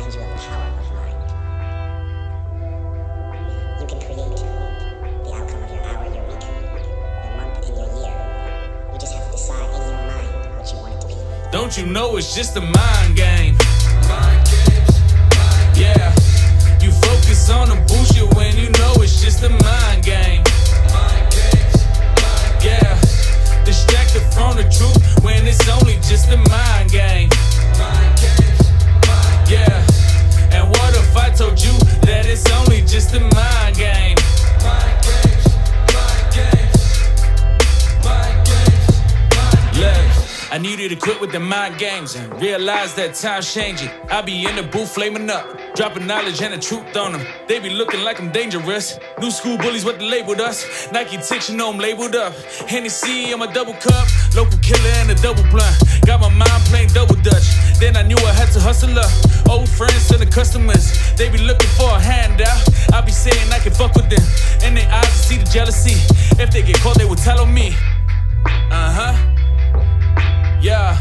remind you of the power of mind. You can create the outcome of your hour, your week, your month, and your year. You just have to decide in your mind what you want it to be. Don't you know it's just a mind game? Mind games, mind games. Yeah, you focus on the bullshit when you know it's just a mind game. Mind games, mind games. Yeah, distracted from the truth when it's only just a mind game. Mind games, mind games. Yeah, and what if I told you that it's only just a mind game? Mind games, mind games, mind games, mind games. I need you to quit with the mind games and realize that time's changing. I be in the booth flaming up, dropping knowledge and the truth on them. They be looking like I'm dangerous. New school bullies what they labeled us. Nike ticks, you know I'm labeled up. Hennessy, I'm a double cup. Local killer and a double blunt. Got my mind playing double dutch. Then I knew I had to hustle up. Old friends to the customers. They be looking for a handout. I be saying I can fuck with them. In their eyes, I see the jealousy. If they get caught, they will tell on me. Yeah.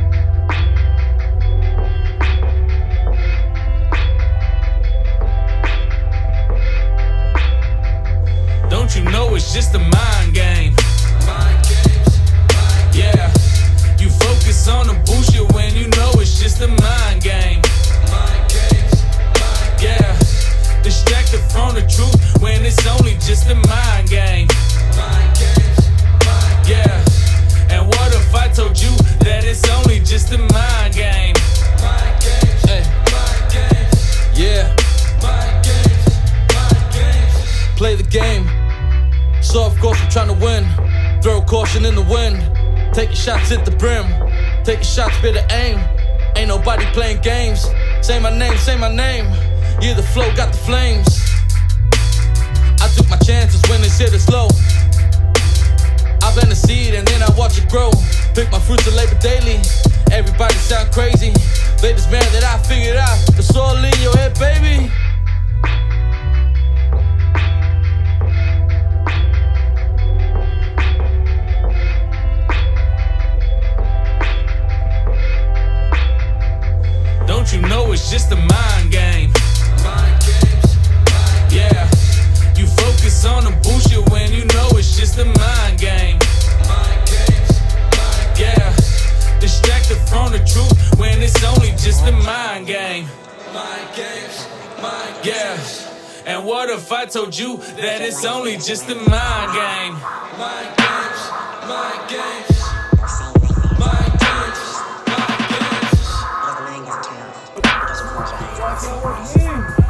Don't you know it's just a mind game? Mind games, mind games. Yeah, you focus on the bullshit when you know it's just a mind game. Mind games, mind games. Yeah, distracted from the truth when it's only just a mind game. Mind games, mind games. Yeah, and what if I told you that it's only just a mind game? Mind games, hey. Mind games. Yeah, mind games, mind games. Play the game. So of course we're trying to win. Throw caution in the wind. Take your shots at the brim. Take your shots, better aim. Ain't nobody playing games. Say my name, say my name. Yeah, the flow got the flames. I took my chances when they said it's low. I plant the seed and then I watch it grow. Pick my fruits of labor daily. Everybody sound crazy. Latest man that I figured out. It's all in your head, baby. Don't you know it's just a mind game? Mind games, mind games. Yeah, you focus on the bullshit when you know it's just a mind game. Mind games, mind games. Yeah, distracted from the truth when it's only just a mind game. Mind games, mind games. Yeah, and what if I told you that it's only just a mind game? Mind games, mind games. Mind games, mind games. Because the mind doesn't turn off. Because you close your eyes.